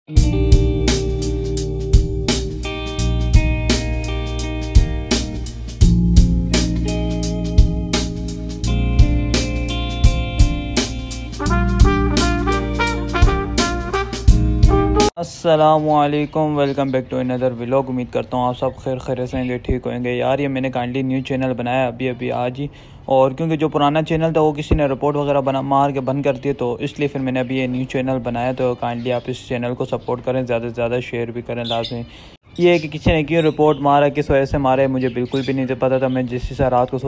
अस्सलामुअलैकुम, welcome back to another vlog. उम्मीद करता हूँ आप सब खैर से होंगे, ठीक होंगे। यार ये मैंने काइंडली न्यू चैनल बनाया अभी आज ही, और क्योंकि जो पुराना चैनल था वो किसी ने रिपोर्ट वगैरह मार के बंद कर दिए, तो इसलिए फिर मैंने अभी ये न्यू चैनल बनाया। तो काइंडली आप इस चैनल को सपोर्ट करें, ज़्यादा से ज़्यादा शेयर भी करें लाजमी। ये है कि किसी ने क्यों रिपोर्ट मारा, किस वजह से मारे, मुझे बिल्कुल भी नहीं पता था। मैं जिस से रात को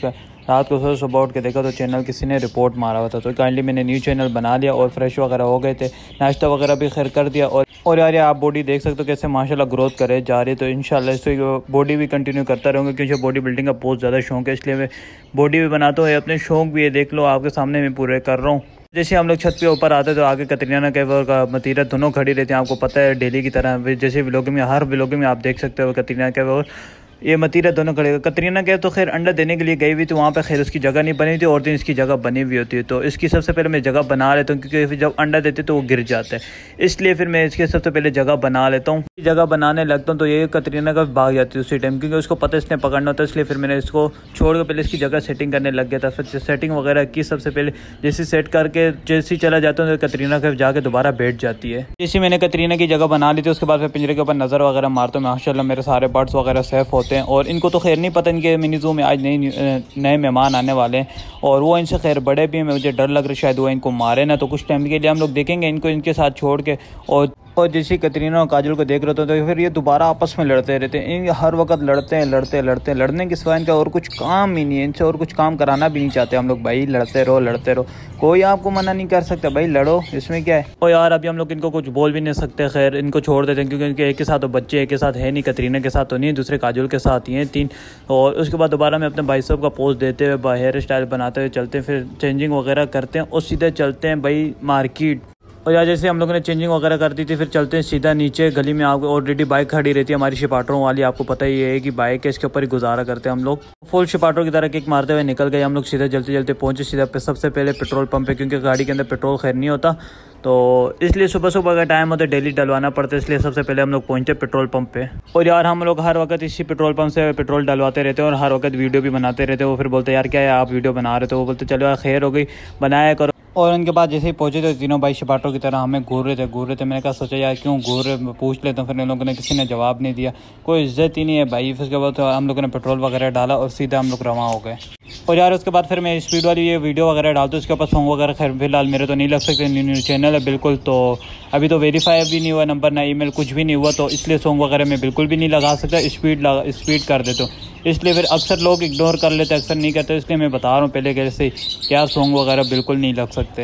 सुबह उठ के देखा तो चैनल किसी ने रिपोर्ट मारा हुआ था। तो काइंडली मैंने न्यू चैनल बना लिया और फ्रेश वगैरह हो गए थे, नाश्ता वगैरह भी खैर कर दिया। और यार आप बॉडी देख सकते हो कैसे माशाल्लाह ग्रोथ करे जा रही है। तो इंशाल्लाह इससे बॉडी भी कंटिन्यू करता रहूँगा, क्योंकि बॉडी बिल्डिंग का बहुत ज़्यादा शौक है, इसलिए मैं बॉडी भी बनाता हूँ। अपने शौक भी ये देख लो आपके सामने मैं पूरे कर रहा हूँ। जैसे हम लोग छत पे ऊपर आते तो आगे कतरीना कैफ और मतीरा दोनों खड़ी रहती हैं, आपको पता है डेली की तरह। जैसे व्लॉगिंग में, हर व्लॉगिंग में आप देख सकते हो कतरीना कैफ और ये मतीरा दोनों खड़े। कतरीना कैफ तो खैर अंडा देने के लिए गई हुई थी, वहाँ पे खैर उसकी जगह नहीं बनी थी, और दिन इसकी जगह बनी हुई होती है। तो इसकी सबसे पहले मैं जगह बना लेता हूँ, क्योंकि जब अंडा देते तो वो गिर जाता है, इसलिए फिर मैं इसके सबसे पहले जगह बना लेता हूँ। जगह बनाने लगता हूँ तो ये कतरीना कैफ भाग जाती है उसी टाइम, क्योंकि उसको पता इसने पकड़ना होता है। इसलिए फिर मैंने इसको छोड़ के पहले इसकी जगह सेटिंग करने लग गया था। फिर सेटिंग वगैरह की सबसे पहले, जैसे सेट करके जैसे चला जाता हूँ तो कतरीना कैफ जाके दोबारा बैठ जाती है। जैसे मैंने कतरीना की जगह बना ली थी, उसके बाद फिर पिंजरे के ऊपर नज़र वगैरह मारता हूँ। माशाल्लाह मेरे सारे बर्ड्स वगैरह सेफ होते हैं, और इनको तो खैर नहीं पता इनके मिनी ज़ू में आज नए मेहमान आने वाले हैं, और वो इनसे खैर बड़े भी हैं। मुझे डर लग रहा है शायद वो इनको मारे ना, तो कुछ टाइम के लिए हम लोग देखेंगे इनको इनके साथ छोड़ के। और जैसे कतरीना और काजल को देख रहे थे तो फिर ये दोबारा आपस में लड़ते रहते हैं। इन हर वक्त लड़ते हैं। लड़ने के सिवा इनका और कुछ काम ही नहीं है, इनसे और कुछ काम कराना भी नहीं चाहते हम लोग। भाई लड़ते रहो, कोई आपको मना नहीं कर सकता, भाई लड़ो, इसमें क्या है। और यार अभी हम लोग इनको कुछ बोल भी नहीं सकते, खैर इनको छोड़ देते हैं, क्योंकि इनके एक के साथ तो बच्चे एक के साथ है नहीं, कतरीना के साथ तो नहीं, दूसरे काजल के साथ ही हैं 3। और उसके बाद दोबारा मैं अपने भाई साहब का पोज देते हुए हेयर स्टाइल बनाते हुए चलते हैं, फिर चेंजिंग वगैरह करते हैं और सीधे चलते हैं भाई मार्केट। और यार जैसे हम लोगों ने चेंजिंग वगैरह कर दी थी, फिर चलते हैं सीधा नीचे गली में। आपको ऑलरेडी बाइक खड़ी रहती है हमारी शिपाटरों वाली, आपको पता ही है कि बाइक है, इसके ऊपर ही गुजारा करते हैं हम लोग। फुल शिपाटरों की तरह किक मारते हुए निकल गए हम लोग। सीधे जल्दी पहुंचे सीधा सबसे पहले पेट्रोल पंप पे, क्योंकि गाड़ी के अंदर पेट्रोल खैर नहीं होता, तो इसलिए सुबह का टाइम होता है, डेली डलवाना पड़ता है, इसलिए सबसे पहले हम लोग पहुंचे पेट्रोल पंप पे। और यार हम लोग हर वक्त इसी पेट्रोल पंप से पेट्रोल डलवाते रहते हैं और हर वक्त वीडियो भी बनाते रहते हैं। वो फिर बोलते यार क्या है आप वीडियो बना रहे थे, वो बोलते चलो यार खैर हो गई, बनाया करो। और उनके बाद जैसे ही पहुंचे तो तीनों भाई शिपाटरों की तरह हमें घूर रहे थे। मैंने कहा सोचा यार क्यों घूर रहे, पूछ लेता हूँ। फिर इन लोगों ने किसी ने जवाब नहीं दिया, कोई इज्जत ही नहीं है भाई। फिर उसके बाद तो हम लोगों ने पेट्रोल वगैरह डाला और सीधा हम लोग रवाना हो गए। और यार उसके बाद फिर मैं स्पीड वाली ये वीडियो वगैरह डालता हूँ, उसके ऊपर सॉन्ग वगैरह खैर फिलहाल मेरे तो नहीं लग सकते, न्यू चैनल है बिल्कुल, तो अभी तो वेरीफाई भी नहीं हुआ नंबर, ना ईमेल, कुछ भी नहीं हुआ, तो इसलिए सॉन्ग वगैरह मैं बिल्कुल भी नहीं लगा सकता। स्पीड कर देता हूँ, इसलिए फिर अक्सर लोग इग्नोर कर लेते, अक्सर नहीं करते, इसलिए मैं बता रहा हूँ पहले कैसे क्या सॉन्ग वगैरह बिल्कुल नहीं लग सकते।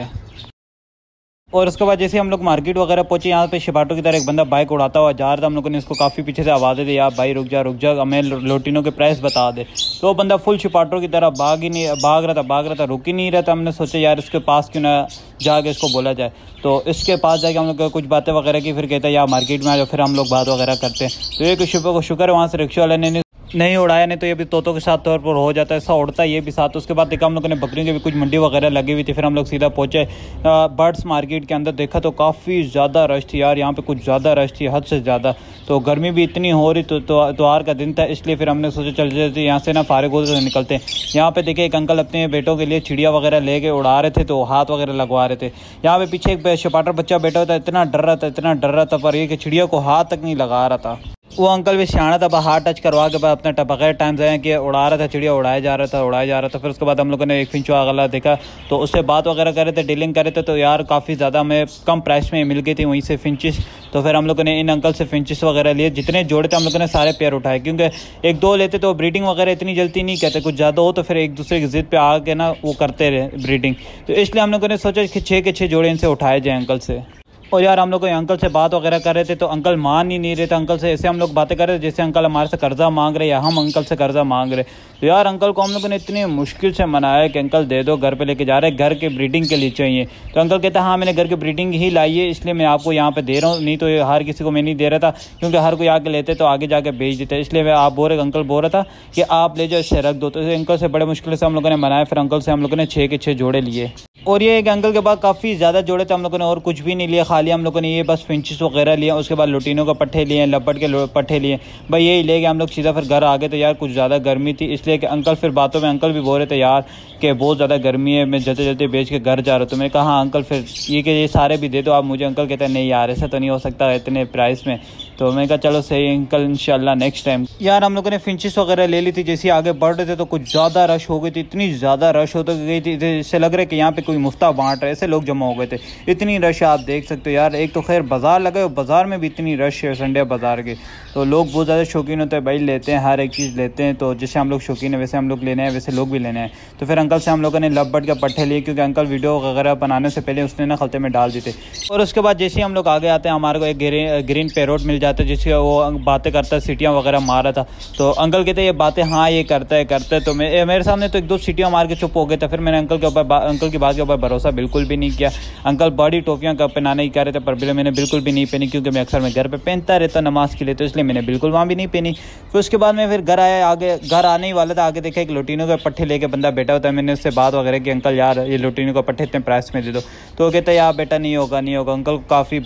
और उसके बाद जैसे हम लोग मार्केट वगैरह पहुंचे, यहाँ पे शिपाटो की तरह एक बंदा बाइक उड़ाता हुआ जा रहा था। हम लोगों ने इसको काफ़ी पीछे से आवाज़ें दी, यार भाई रुक जा, हमें लोटिनों के प्राइस बता दे। तो वो बंदा फुल शिपाटो की तरह भाग रहा था, रुक ही नहीं रहा था। हमने सोचा यार इसके पास क्यों ना जाके इसको बोला जाए, तो इसके पास जाके हम लोग कुछ बातें वगैरह की, फिर कहता है यार मार्केट में आ जाओ, फिर हम लोग बात वगैरह करते हैं। तो ये शुक्र है वहाँ से रिक्शा वाले ने नहीं उड़ाया, नहीं तो ये भी तोतों के साथ तौर पर हो जाता है, ऐसा उड़ता है ये भी साथ। उसके बाद देखा हम लोगों ने बकरियों की भी कुछ मंडी वगैरह लगी हुई थी, फिर हम लोग सीधा पहुंचे बर्ड्स मार्केट के अंदर। देखा तो काफ़ी ज़्यादा रश थी यार, यहाँ पे कुछ ज़्यादा रश थी, हद से ज़्यादा। तो गर्मी भी इतनी हो रही, तो त्योहार का दिन था, इसलिए फिर हमने सोचा चल जाते यहाँ से ना फारिग हो तो निकलते हैं। यहाँ पे देखिए एक अंकल अपने बेटों के लिए चिड़िया वगैरह लेके उड़ा रहे थे, तो हाथ वगैरह लगवा रहे थे। यहाँ पे पीछे एक शिपाटर बच्चा बैठा हुआ था, इतना डर रहा था पर ये कि चिड़िया को हाथ तक नहीं लगा रहा था। वो अंकल भी सियाना था, हाथ टच करवा के बाद अपना बगैर टाइम से कि उड़ा रहा था, चिड़िया उड़ाया जा रहा था। फिर उसके बाद हम लोगों ने एक फिंचवा अगला देखा, तो उससे बात वगैरह कर रहे थे, डीलिंग कर रहे थे, तो यार काफ़ी ज़्यादा हमें कम प्राइस में मिल गई थी वहीं से फिंचिस। तो फिर हम लोगों ने इन अंकल से फिंचिस वगैरह लिए, जितने जोड़े थे हम लोगों ने सारे पेयर उठाए, क्योंकि एक दो लेते तो ब्रीडिंग वगैरह इतनी जल्दी नहीं करते, कुछ ज़्यादा हो तो फिर एक दूसरे की जिद पे आके ना वो करते रहे ब्रीडिंग। तो इसलिए हम लोगों ने सोचा कि 6 के 6 जोड़े इनसे उठाए जाए अंकल से। और यार हम लोग अंकल से बात वगैरह कर रहे थे, तो अंकल मान ही नहीं रहे थे। अंकल से ऐसे हम लोग बातें कर रहे थे जैसे अंकल हमारे से कर्जा मांग रहे या हम अंकल से कर्जा मांग रहे। तो यार अंकल को हम लोगों ने इतनी मुश्किल से मनाया कि अंकल दे दो, घर पे लेके जा रहे हैं, घर के ब्रीडिंग के लिए चाहिए। तो अंकल कहता है हाँ मैंने घर के ब्रीडिंग ही लाई है, इसलिए मैं आपको यहाँ पे दे रहा हूँ, नहीं तो हर किसी को मैं नहीं दे रहा था, क्योंकि हर कोई आके लेते तो आगे जाके बेच देते, इसलिए मैं अंकल बोल रहा था कि आप ले जाओ, इससे रख दो। तो अंकल से बड़े मुश्किल से हम लोगों ने मनाया, फिर अंकल से हम लोगों ने 6 के 6 जोड़े लिए। और ये एक अंकल के पास काफ़ी ज़्यादा जोड़े थे, हम लोगों ने और कुछ भी नहीं लिया, खाली हम लोगों ने ये बस फिंचिस वगैरह लिए, उसके बाद लुटीनों का पट्टे लिए, लपट के पट्टे लिए, भाई यही ले गए हम लोग सीधा। फिर घर आ गए तो यार कुछ ज़्यादा गर्मी थी, इसलिए कि अंकल फिर बातों में अंकल भी बोल रहे थे यार कि बहुत ज़्यादा गर्मी है, मैं जल्दी जल्दी बेच के घर जा रहा हूँ। तो मैंने कहा हाँ अंकल फिर ये कि ये सारे भी दे दो आप मुझे। अंकल कहते हैं नहीं यार ऐसा तो नहीं हो सकता इतने प्राइस में। तो मैंने कहा चलो सही अंकल इंशाल्लाह नेक्स्ट टाइम। यार हम लोगों ने फिंचिस वगैरह ले ली थी, जैसे आगे बढ़ रहे थे तो कुछ ज़्यादा रश हो गई थी, इतनी ज़्यादा रश हो तो गई थी, इससे लग रहा है कि यहाँ पे कोई मुफ्ता बांट रहे, ऐसे लोग जमा हो गए थे, इतनी रश आप देख सकते हो यार। एक तो खैर बाज़ार लगे और बाज़ार में भी इतनी रश है संडे बाज़ार के, तो लोग बहुत ज़्यादा शौकीन होते हैं भाई, लेते हैं हर एक चीज़ लेते हैं। तो जैसे हम लोग शौकीन है वैसे हम लोग लेने हैं, वैसे लोग भी लेने हैं। तो फिर अंकल से हम लोगों ने लपट के पट्टे लिए, क्योंकि अंकल वीडियो वगैरह बनाने से पहले उसने ना खलते में डाल दी थे। और उसके बाद जैसे हम लोग आगे आते हैं हमारे को एक ग्रीन पैरोट मिल जाता है, जिसके वो बातें करता है, सीटियाँ वगैरह मार रहा था। तो अंकल कहते हैं ये बातें हाँ ये करता है। तो मेरे सामने तो एक दो सीटियाँ मार के चुप हो गए थे। फिर मैंने अंकल की बात के ऊपर भरोसा बिल्कुल भी नहीं किया। अंकल बड़ी टोपियाँ पहनाने की कह रहे थे, पर मैंने बिल्कुल भी नहीं पहनी, क्योंकि मैं अक्सर मैं घर पे पहनता रहता नमाज़ के लिए, तो इसलिए मैंने बिल्कुल वहाँ भी नहीं पहनी। फिर उसके बाद मैं फिर घर आया, आगे घर आने ही वाला था, आगे देखा एक लुटीनों के पट्टे लेके बंदा बैठा होता है। मैंने उससे बात वगैरह कि अंकल यार ये लुटीनों का पट्टे इतने प्राइस में दे दो। तो वो कहता है यार बेटा नहीं होगा। अंकल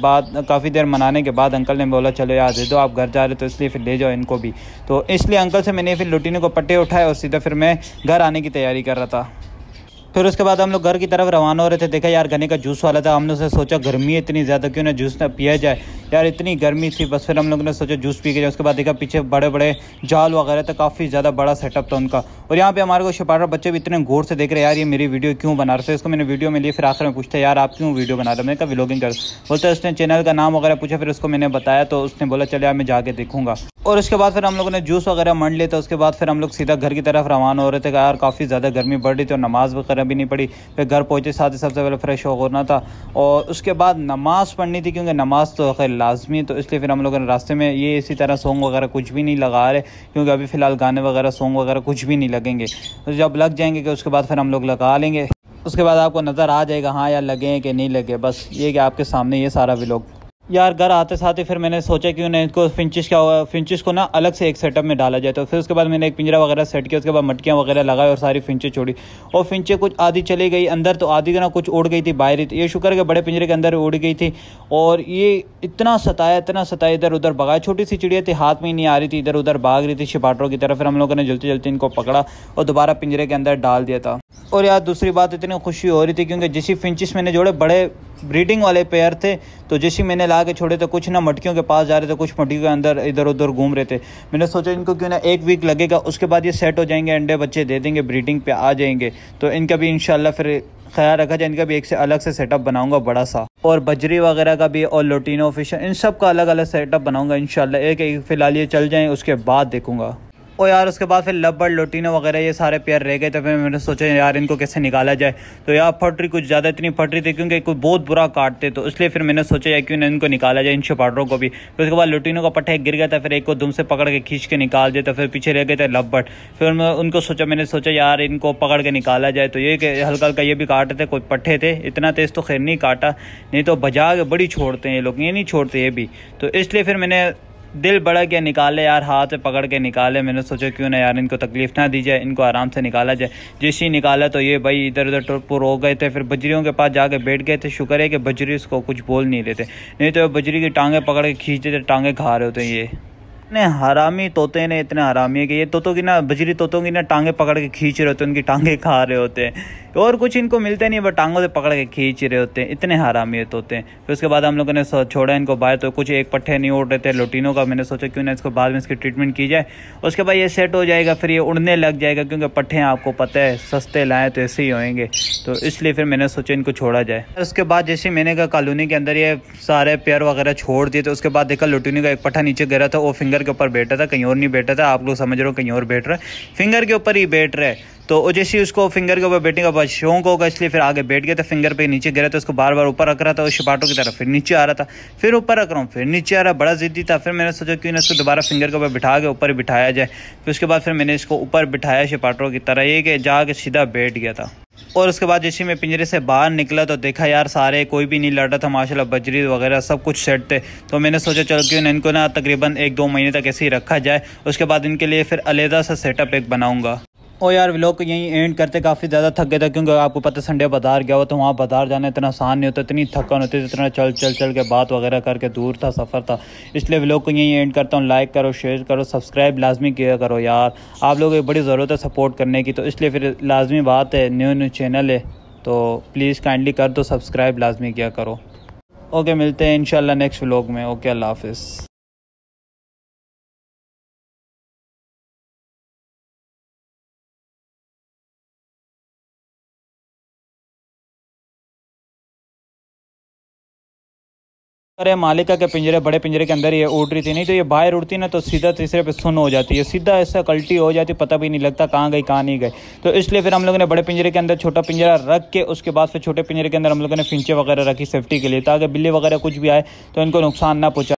काफ़ी देर मनाने के बाद अंकल ने बोला चलो यार दे दो, आप घर जा रहे तो इसलिए फिर ले जाओ इनको भी। तो इसलिए अंकल से मैंने फिर लुटीनों को पट्टे उठाए और सीधा फिर मैं घर आने की तैयारी कर रहा था। फिर उसके बाद हम लोग घर की तरफ रवाना हो रहे थे, देखा यार गन्ने का जूस वाला था। हमने सोचा गर्मी है इतनी ज़्यादा, क्यों ना जूस ना पिया जाए, यार इतनी गर्मी थी। बस फिर हम लोगों ने सोचा जूस पी के जाए। उसके बाद देखा पीछे बड़े बड़े जाल वगैरह था, काफ़ी ज़्यादा बड़ा सेटअप था उनका। और यहाँ पे हमारे को शिपारा बच्चे भी इतने गौर से देख रहे यार ये मेरी वीडियो क्यों बना रहे थे। इसको मैंने वीडियो में लिए, फिर आखिर में पूछते यार आप क्यों वीडियो बना रहे हो। मैंने कहा व्लॉगिंग कर। बोलते उसने चैनल का नाम वगैरह पूछा, फिर उसको मैंने बताया तो उसने बोला चल यार मैं जाके देखूँगा। और उसके बाद फिर हम लोगों ने जूस वगैरह मंड लिया था। उसके बाद फिर हम लोग सीधा घर की तरफ रवाना हो रहे थे। यार काफ़ी ज़्यादा गर्मी बढ़ रही थी और नमाज़ वगैरह भी नहीं पड़ी। फिर घर पहुँचे साथ ही सबसे पहले फ्रेश होना था और उसके बाद नमाज़ पढ़नी थी, क्योंकि नमाज़ तो खैर लाजमी है। तो इसलिए फिर हम लोगों ने रास्ते में ये इसी तरह सॉन्ग वगैरह कुछ भी नहीं लगा रहे, क्योंकि अभी फ़िलहाल गाने वगैरह सॉन्ग वगैरह कुछ भी नहीं लगेंगे। तो जब लग जाएंगे कि उसके बाद फिर हम लोग लगा लेंगे। उसके बाद आपको नज़र आ जाएगा हाँ यार लगे हैं कि नहीं लगे। बस ये कि आपके सामने ये सारा व्लॉग। यार घर आते साथ ही फिर मैंने सोचा कि उन्हें इसको फिंचिस को ना अलग से एक सेटअप में डाला जाए। तो फिर उसके बाद मैंने एक पिंजरा वगैरह सेट किया, उसके बाद मटकियाँ वगैरह लगाई और सारी फिंचें छोड़ी। और फिंचें कुछ आधी चली गई अंदर, तो आधी ना कुछ उड़ गई थी बाहर ही। ये शुक्र के बड़े पिंजरे के अंदर उड़ गई थी। और ये इतना सताया इधर उधर भगाया। छोटी सी चिड़िया थी, हाथ में ही नहीं आ रही थी, इधर उधर भाग रही थी शिपाटरों की तरफ। फिर हम लोगों ने जल्दी जल्दी इनको पकड़ा और दोबारा पिंजरे के अंदर डाल दिया था। और यार दूसरी बात इतनी खुशी हो रही थी, क्योंकि जैसी फिंचिस मैंने जोड़े बड़े ब्रीडिंग वाले पेयर थे, तो जैसे मैंने ला के छोड़े तो कुछ ना मटकियों के पास जा रहे थे, कुछ मटकियों के अंदर इधर उधर घूम रहे थे। मैंने सोचा इनको क्यों ना 1 वीक लगेगा, उसके बाद ये सेट हो जाएंगे, अंडे बच्चे दे देंगे, ब्रीडिंग पे आ जाएंगे। तो इनका भी इंशाल्लाह फिर ख्याल रखा जाए, इनका भी एक से अलग से सेटअप बनाऊंगा बड़ा सा। और बजरी वगैरह का भी और लोटिनो फिश इन सब का अलग अलग सेटअप बनाऊंगा इंशाल्लाह। एक फ़िलहाल ये चल जाएँ उसके बाद देखूँगा। और यार उसके बाद फिर लबड़ लोटिनो वगैरह ये सारे पेयर रह गए। तो फिर मैंने सोचा यार इनको कैसे निकाला जाए। तो यार फट रही कुछ ज़्यादा इतनी फट रही थी, क्योंकि कोई बहुत बुरा काटते, तो इसलिए फिर मैंने सोचा यार क्यों ना इनको निकाला जाए इन शिपाटरों को भी। फिर उसके बाद लोटिनो का पट्टा गिर गया था, फिर एक को दुम से पकड़ के खींच के निकाल दिया। तो फिर पीछे रह गए थे लबड़। फिर मैं उनको मैंने सोचा यार इनको पकड़ के निकाला जाए। तो ये कि हल्का हल्का ये भी काटे थे, कोई पट्टे थे, इतना तेज़ तो खैर नहीं काटा, नहीं तो बजा के बड़ी छोड़ते हैं ये लोग, ये नहीं छोड़ते ये भी। तो इसलिए फिर मैंने दिल बड़ा किया, निकाले यार हाथ से पकड़ के निकाले। मैंने सोचा क्यों ना यार इनको तकलीफ़ ना दी जाए, इनको आराम से निकाला जाए। जैसे ही निकाला तो ये भाई इधर उधर टुरपुर हो गए थे। फिर बजरियों के पास जाके बैठ गए थे। शुक्र है कि बजरी इसको कुछ बोल नहीं रहे थे, नहीं तो बजरी की टांगें पकड़ के खींचते थे, टांगें खा रहे होते हैं। ये इतने हरामी तोते ने, इतने हरामी है कि ये तोतों की ना बजरी तोतों की ना टांगें पकड़ के खींच रहे होते हैं, उनकी टांगें खा रहे होते हैं। और कुछ इनको मिलता नहीं, बट टांगों से पकड़ के खींच रहे होते हैं, इतने हरामी है तोते हैं। फिर उसके बाद हम लोगों ने छोड़ा इनको बाहर। तो कुछ एक पट्टे नहीं उड़ रहे थे लोटिनों का। मैंने सोचा क्यों ना इसको बाद में इसकी ट्रीटमेंट की जाए, उसके बाद ये सेट हो जाएगा, फिर ये उड़ने लग जाएगा। क्योंकि पट्टे आपको पता है सस्ते लाएँ तो ऐसे ही होएंगे, तो इसलिए फिर मैंने सोचा इनको छोड़ा जाए। उसके बाद जैसे मैंने कहा कॉलोनी के अंदर ये सारे पेयर वगैरह छोड़ दिए। तो उसके बाद देखा लोटिनो का एक पट्टा नीचे गिरा था, वो फिंगर के ऊपर बैठा था, कहीं और नहीं बैठा था। आप लोग समझ रहे हो कहीं और बैठ रहा है, फिंगर के ऊपर ही बैठ रहा है। तो जैसे उसको फिंगर के ऊपर बैठने का बहुत शौक होगा, इसलिए फिर आगे बैठ गया था। फिंगर पे नीचे गिरा, तो उसको बार बार ऊपर रख रहा था, उस शिपाटों की तरफ फिर नीचे आ रहा था, फिर ऊपर रख रहा हूँ, फिर नीचे आ रहा, बड़ा जिद्दी था। फिर मैंने सोचा क्यों ना इसको दोबारा फिंगर के ऊपर बिठा के ऊपर बिठाया जाए। फिर उसके बाद फिर मैंने इसको ऊपर बिठाया शिपाटों की तरह, ये कि जाके सीधा बैठ गया था। और उसके बाद जैसे मैं पिंजरे से बाहर निकला तो देखा यार सारे कोई भी नहीं लड़ रहा था माशाल्लाह, बजरी वगैरह सब कुछ सेट थे। तो मैंने सोचा चलो क्यों ना इनको ना तकरीबन 1-2 महीने तक ऐसे ही रखा जाए, उसके बाद इनके लिए फिर अलहदा सा सेटअप एक बनाऊंगा। ओ यार व्लॉग को यहीं एंड करते, काफ़ी ज़्यादा थक गए थे क्योंकि आपको पता संडे बाज़ार गया हुआ, तो वहाँ बाज़ार जाना इतना आसान नहीं होता, इतनी थकान होती थी, इतना चल चल चल के बात वगैरह करके दूर था, सफ़र था। इसलिए व्लॉग को यहीं एंड करता हूँ। लाइक करो, शेयर करो, सब्सक्राइब लाजमी किया करो यार, आप लोगों की बड़ी ज़रूरत है सपोर्ट करने की, तो इसलिए फिर लाजमी बात है, न्यू चैनल है तो प्लीज़ काइंडली कर दो सब्सक्राइब, लाजमी किया करो। ओके, मिलते हैं इंशाल्लाह नेक्स्ट व्लॉग में। ओके, अल्लाह हाफिज़। अरे मालिका के पिंजरे, बड़े पिंजरे के अंदर ही उड़ रही थी, नहीं तो ये बाहर उड़ती ना तो सीधा तीसरे पे सुन हो जाती है, सीधा ऐसा कल्टी हो जाती, पता भी नहीं लगता कहाँ गई कहाँ नहीं गई। तो इसलिए फिर हम लोगों ने बड़े पिंजरे के अंदर छोटा पिंजरा रख के उसके बाद फिर छोटे पिंजरे के अंदर हम लोगों ने फिंचे वगैरह रखी सेफ्टी के लिए, ताकि बिल्ली वगैरह कुछ भी आए तो इनको नुकसान ना पहुँचा।